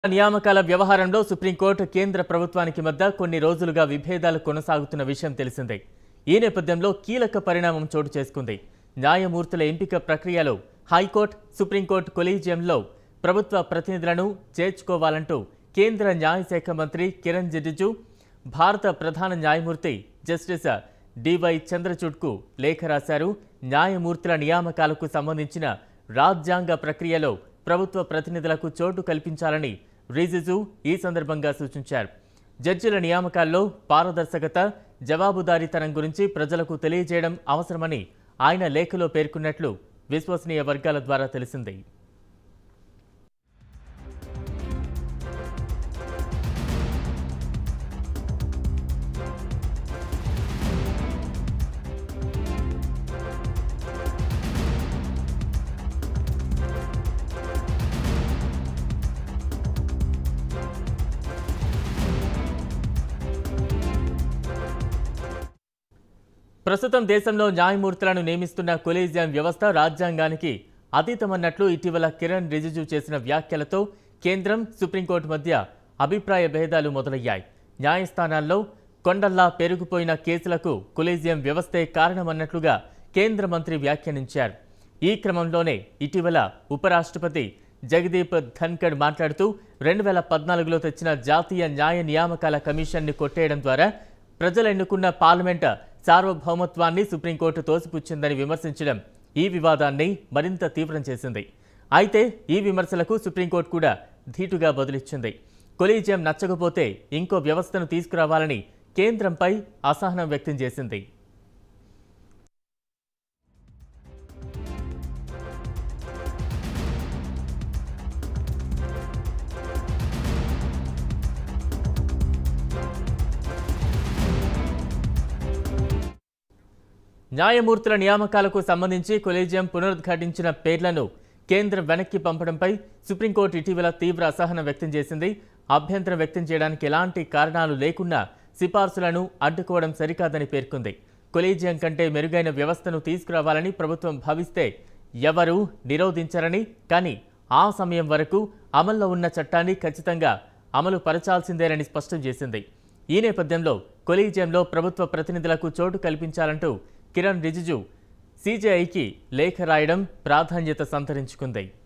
నియామకాల వ్యవహారంలో సుప్రీంకోర్టు కేంద్ర ప్రభుత్వానికి మధ్య కొన్ని రోజులుగా విభేదాలు కొనసాగుతున్న విషయం తెలిసిందే. ఈ నేపథ్యంలో కీలక పరిణామం చోటు చేసుకుంది. న్యాయమూర్తుల ఎంపిక ప్రక్రియలో హైకోర్టు, సుప్రీంకోర్టు కొలీజియంలో ప్రభుత్వ ప్రతినిధులను చేర్చుకోవాలంటూ కేంద్ర న్యాయశాఖ మంత్రి కిరణ్ రిజిజు భారత ప్రధాన న్యాయమూర్తి జస్టిస్ డివై చంద్రచూడ్కు లేఖ రాశారు. న్యాయమూర్తుల నియామకాలకు సంబంధించిన రాజ్యాంగ ప్రక్రియలో ప్రభుత్వ ప్రతినిధులకు చోటు కల్పించాలని రిజిజు ఈ సందర్భంగా సూచించారు. జడ్జిల నియామకాల్లో పారదర్శకత, జవాబుదారీతనం గురించి ప్రజలకు తెలియజేయడం అవసరమని ఆయన లేఖలో పేర్కొన్నట్లు విశ్వసనీయ వర్గాల ద్వారా తెలిసింది. ప్రస్తుతం దేశంలో న్యాయమూర్తులను నియమిస్తున్న కొలీజియం వ్యవస్థ రాజ్యాంగానికి అతీతమన్నట్లు ఇటీవల కిరణ్ రిజిజు చేసిన వ్యాఖ్యలతో కేంద్రం, సుప్రీంకోర్టు మధ్య అభిప్రాయ భేదాలు మొదలయ్యాయి. న్యాయస్థానాల్లో కొండల్లా పెరిగిపోయిన కేసులకు కొలీజియం వ్యవస్థే కారణమన్నట్లుగా కేంద్ర మంత్రి వ్యాఖ్యానించారు. ఈ క్రమంలోనే ఇటీవల ఉపరాష్ట్రపతి జగదీప్ ధన్కడ్ మాట్లాడుతూ 2014లో తెచ్చిన జాతీయ న్యాయ నియామకాల కమిషన్ని కొట్టేయడం ద్వారా ప్రజలు ఎన్నుకున్న పార్లమెంట్ సార్వభౌమత్వాన్ని సుప్రీంకోర్టు తోసిపుచ్చిందని విమర్శించడం ఈ వివాదాన్ని మరింత తీవ్రం చేసింది. అయితే ఈ విమర్శలకు సుప్రీంకోర్టు కూడా ధీటుగా బదులిచ్చింది. కొలీజియం నచ్చకపోతే ఇంకో వ్యవస్థను తీసుకురావాలని కేంద్రంపై అసహనం వ్యక్తం చేసింది. న్యాయమూర్తుల నియామకాలకు సంబంధించి కొలీజియం పునరుద్ఘాటించిన పేర్లను కేంద్రం వెనక్కి పంపడంపై సుప్రీంకోర్టు ఇటీవల తీవ్ర అసహనం వ్యక్తం చేసింది. అభ్యంతరం వ్యక్తం చేయడానికి ఎలాంటి కారణాలు లేకున్నా సిఫార్సులను అడ్డుకోవడం సరికాదని పేర్కొంది. కొలీజియం కంటే మెరుగైన వ్యవస్థను తీసుకురావాలని ప్రభుత్వం భావిస్తే ఎవరూ నిరోధించరని, కానీ ఆ సమయం వరకు అమల్లో ఉన్న చట్టాన్ని ఖచ్చితంగా అమలు పరచాల్సిందేనని స్పష్టం చేసింది. ఈ నేపథ్యంలో కొలీజియంలో ప్రభుత్వ ప్రతినిధులకు చోటు కల్పించాలంటూ కిరణ్ రిజిజు సీజేఐకి లేఖ రాయడం ప్రాధాన్యత సంతరించుకుంది.